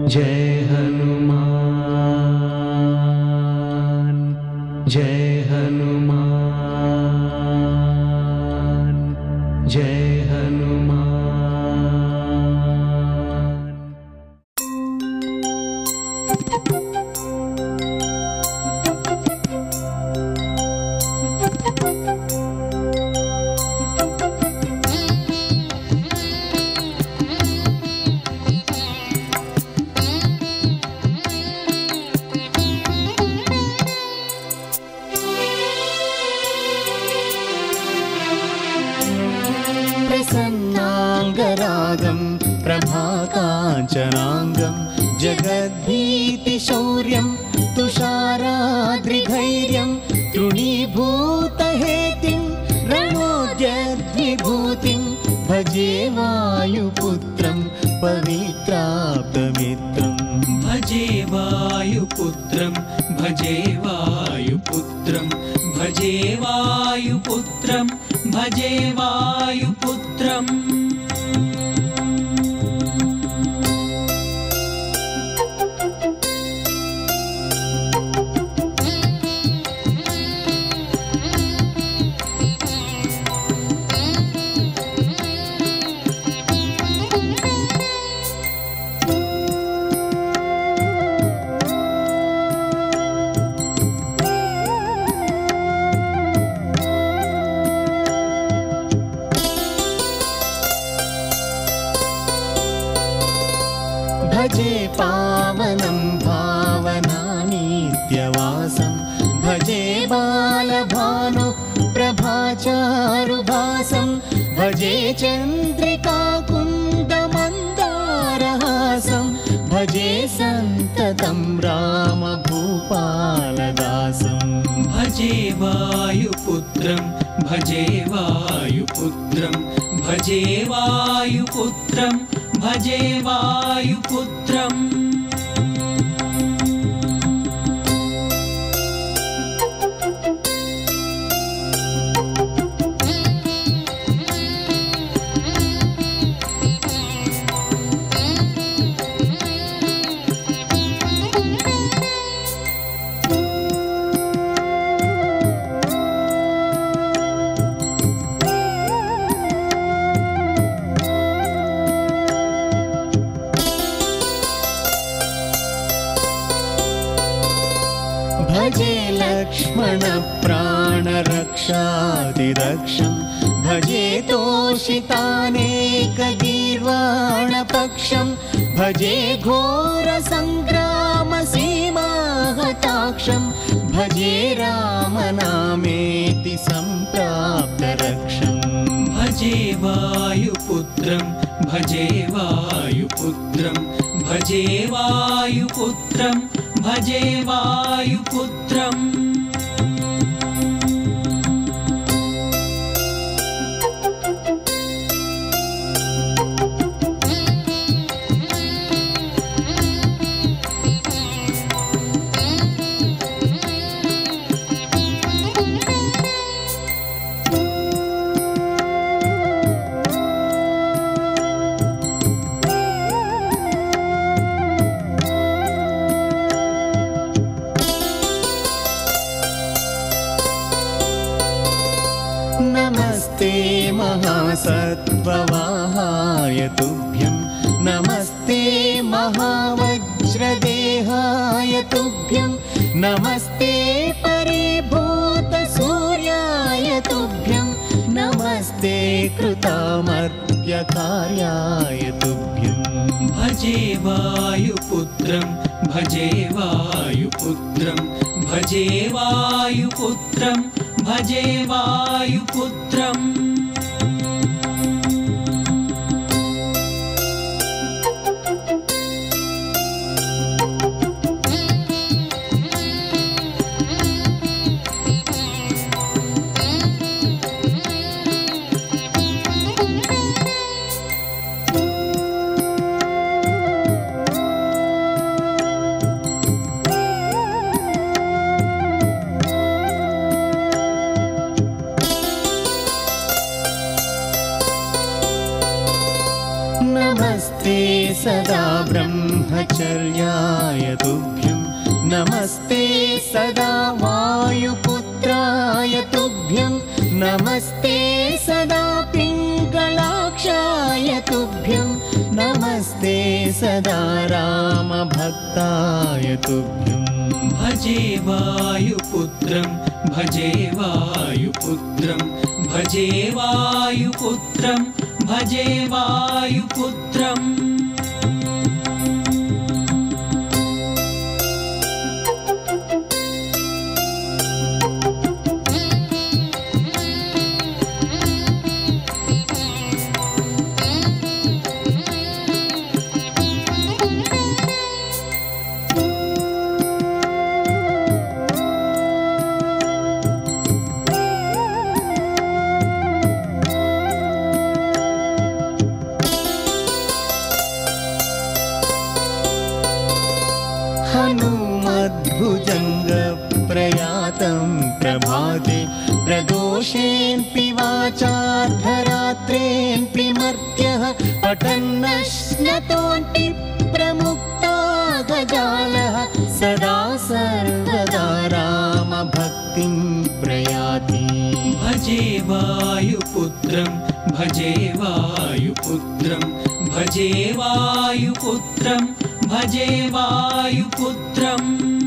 जय हनुमान जय हनुमान जय हनुमान। प्रसन्नाङ्गरागं प्रभाकाञ्चनाङ्गं जगद्भीतिशौर्यं तुषाराद्रिधैर्यं तृणीभूतहेतिं रणोद्यद्विभूतिं भजे वायुपुत्रं पवित्राप्तमित्रं भजे वायुपुत्रं भजे वायुपुत्रं भजे वायुपुत्रं भजे वायुपुत्रम्। भजे पावनं भावनानित्यवासं भजे बालभानु प्रभाचारुभासं भजे चन्द्रिकाकुन्दमन्दारहासं भजे सन्ततं रामभूपालदासं भजे वायुपुत्रं भजे वायुपुत्रं भजे वायुपुत्रं भजे वायुपुत्रम्। भजे लक्ष्मणप्राणरक्षादिरक्षं भजे तोषितानेकगीर्वाणपक्षं भजे घोरसङ्ग्रामसीमाहताक्षं भजे रामनामेति सम्प्राप्तरक्षं भजे वायुपुत्रं भजे वायुपुत्रं भजे वायुपुत्रं भजे वायुपुत्रम्। नमस्ते महासत्त्ववाहाय तुभ्यं नमस्ते महावज्रदेहाय तुभ्यं नमस्ते परिभूतसूर्याय तुभ्यं नमस्ते कृतामर्त्यकार्याय तुभ्यं भजे वायुपुत्रं भजे वायुपुत्रं भजे वायुपुत्रं भजे वायुपुत्रम्। सदा ब्रह्मचर्याय तुभ्यं नमस्ते सदा वायुपुत्राय तुभ्यं नमस्ते सदा पिङ्गलाक्षाय तुभ्यं नमस्ते सदा रामभक्ताय तुभ्यं भजे वायुपुत्रं भजे वायुपुत्रं भजे वायुपुत्रं भजे वायुपुत्रम् हनुमद्भुजङ्गप्रयातं प्रभाते प्रदोषेऽपि वाचार्धरात्रेऽपि मर्त्यः पठन्नश्नतोऽपि प्रमुक्ता गजालः सदा सर्वदा रामभक्तिं प्रयाति भजे वायुपुत्रं भजे वायुपुत्रं भजे वायुपुत्रं भजे वायुपुत्रम्